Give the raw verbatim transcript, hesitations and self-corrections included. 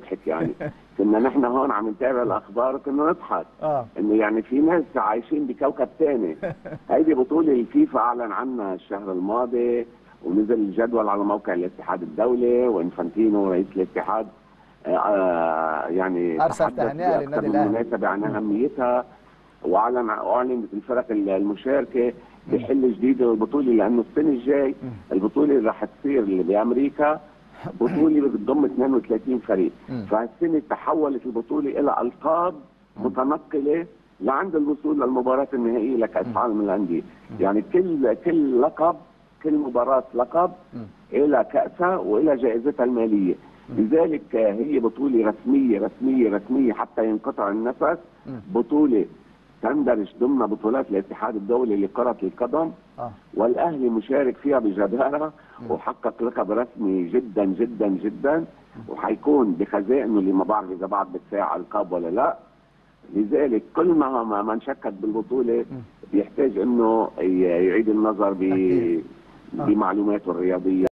نضحك يعني. كنا نحن هون عم نتابع الاخبار وكنا نضحك اه انه يعني في ناس عايشين بكوكب ثاني. هيدي بطوله الفيفا اعلن عنها الشهر الماضي، ونزل الجدول على موقع الاتحاد الدولي، وانفانتينو رئيس الاتحاد آه يعني ارسل تحدث تهنئه للنادي باكثر من الاهلي. مناسبه عن اهميتها، واعلن اعلنت الفرق المشاركه بحل جديد للبطوله، لانه السنه الجاي البطوله اللي رح تصير اللي بامريكا بطوله بتضم اثنين وثلاثين فريق، فهالسنه تحولت البطوله الى القاب متنقله لعند الوصول للمباراه النهائيه لكاس العالم للانديه، يعني كل كل لقب كل مباراه لقب الى كاسها والى جائزتها الماليه، لذلك هي بطوله رسميه رسميه رسميه حتى ينقطع النفس، بطوله تندرج ضمن بطولات الاتحاد الدولي لكرة القدم. آه. والأهلي مشارك فيها بجدارة وحقق لقب رسمي جدا جدا جدا، وحيكون بخزائنه اللي ما بعرف إذا بعد بتساع ألقاب ولا لا. لذلك كل ما من شكك بالبطولة بيحتاج إنه يعيد النظر بمعلوماته الرياضية.